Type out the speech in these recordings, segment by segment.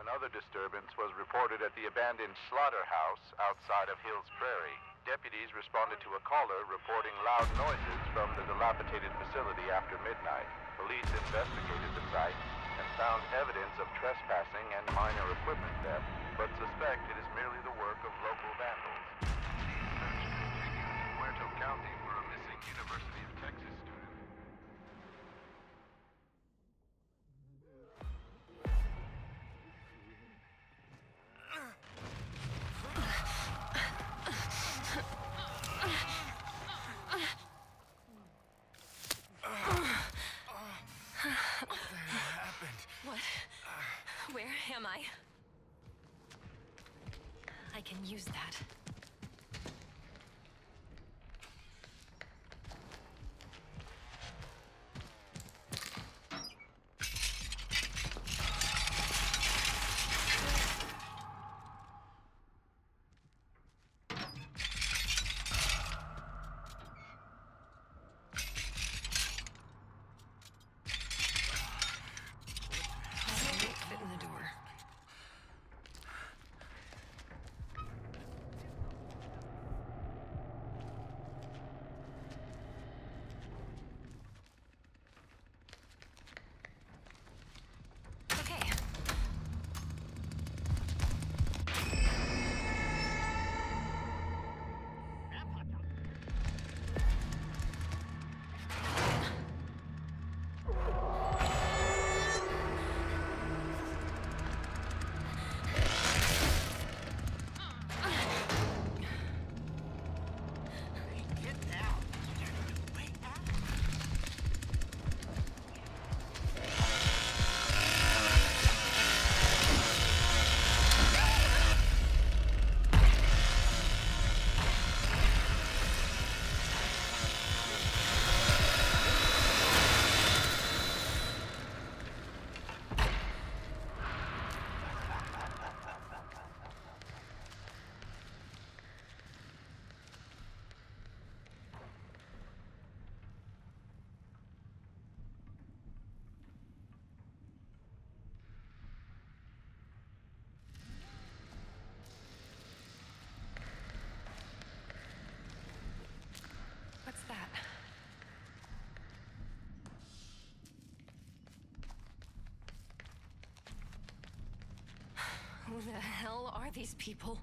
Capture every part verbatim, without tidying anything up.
Another disturbance was reported at the abandoned slaughterhouse outside of Hills Prairie. Deputies responded to a caller reporting loud noises from the dilapidated facility after midnight. Police investigated the site and found evidence of trespassing and minor equipment theft, but suspect it is merely the work of local vandals. Search continues in Puerto County for a missing University of Texas student. Where am I? I can use that. What's that? Who the hell are these people?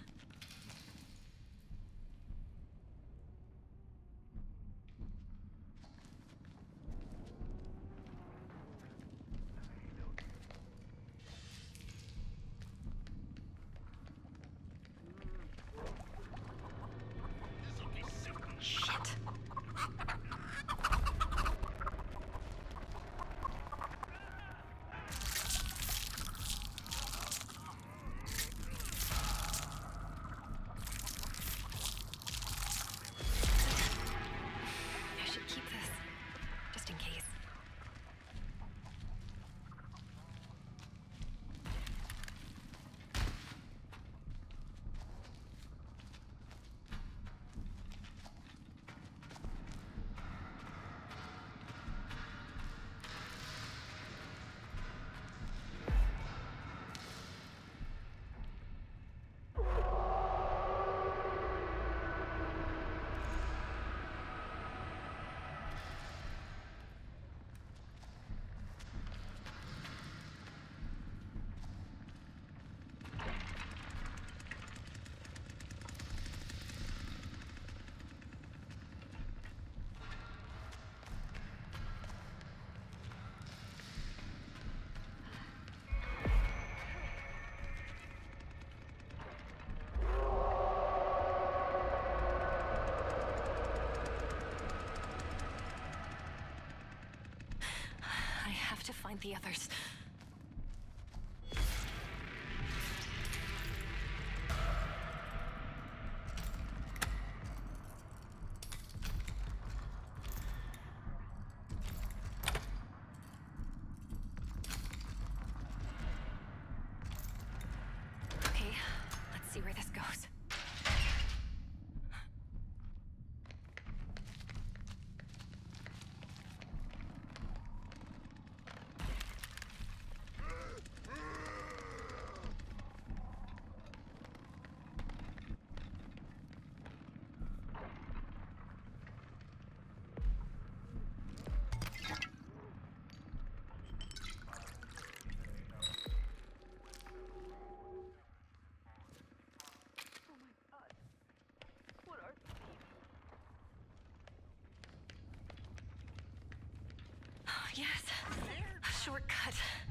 To find the others. Okay, let's see where this goes. Yes, a shortcut.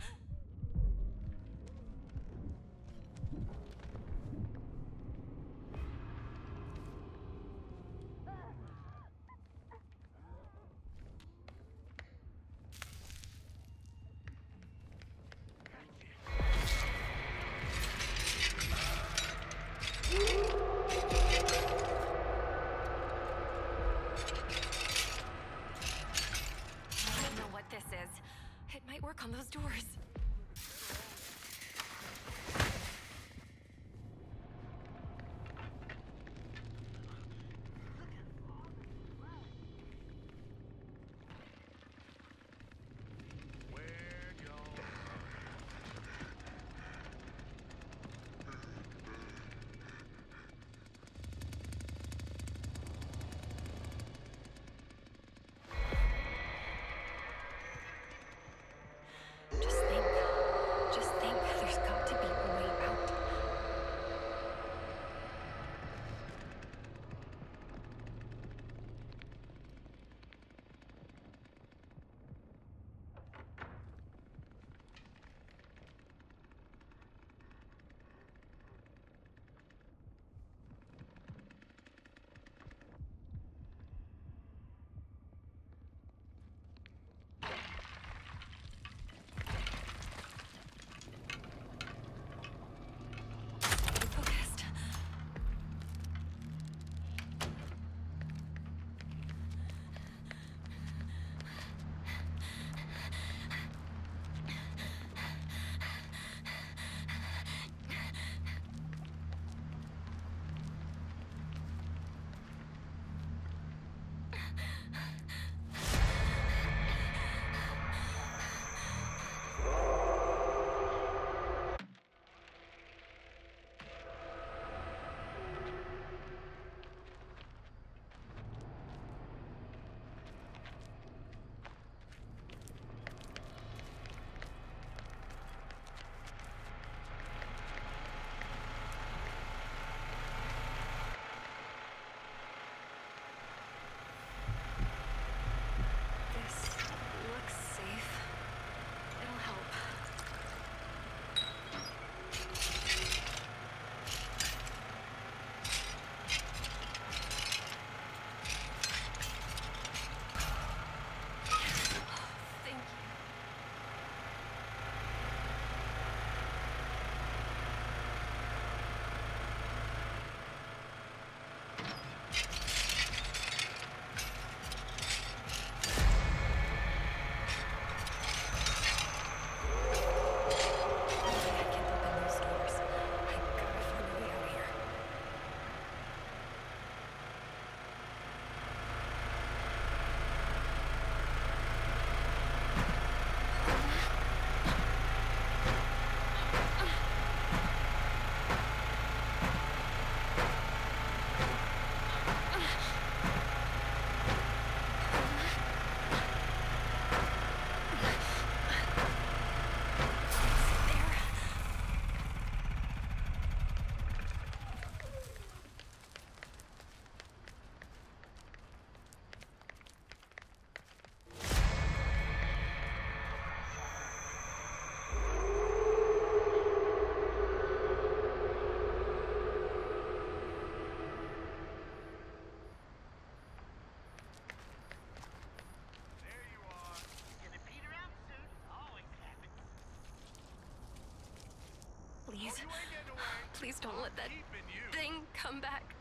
I don't know what this is. It might work on those doors. Just think. Just think. There's got to be a way out. Stay focused. This looks safe. It'll help. Thank you. I can't open those doors. I gotta find a way out of here. There. There you are. Gonna peter out soon. Always happens. Please. You ain't getting away. Please don't let that Keeping you. thing come back.